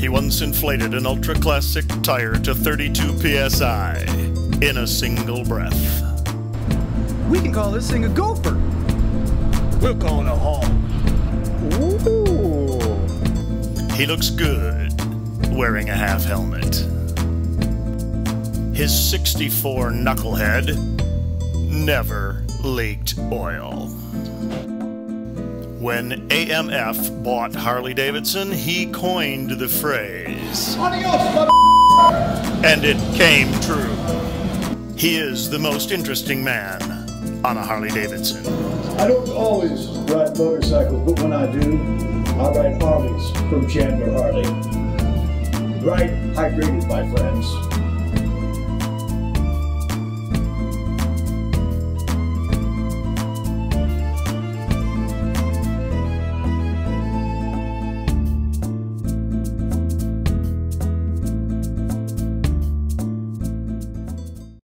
he once inflated an ultra-classic tire to 32 psi in a single breath. We can call this thing a gopher. We'll call it a hog. Ooh. He looks good wearing a half helmet. His 64 knucklehead never leaked oil. When AMF bought Harley-Davidson, he coined the phrase, Adios, and it came true. He is the most interesting man on a Harley-Davidson. I don't always ride motorcycles, but when I do, I ride Harleys from Chandler Harley. Ride hydrated, my friends.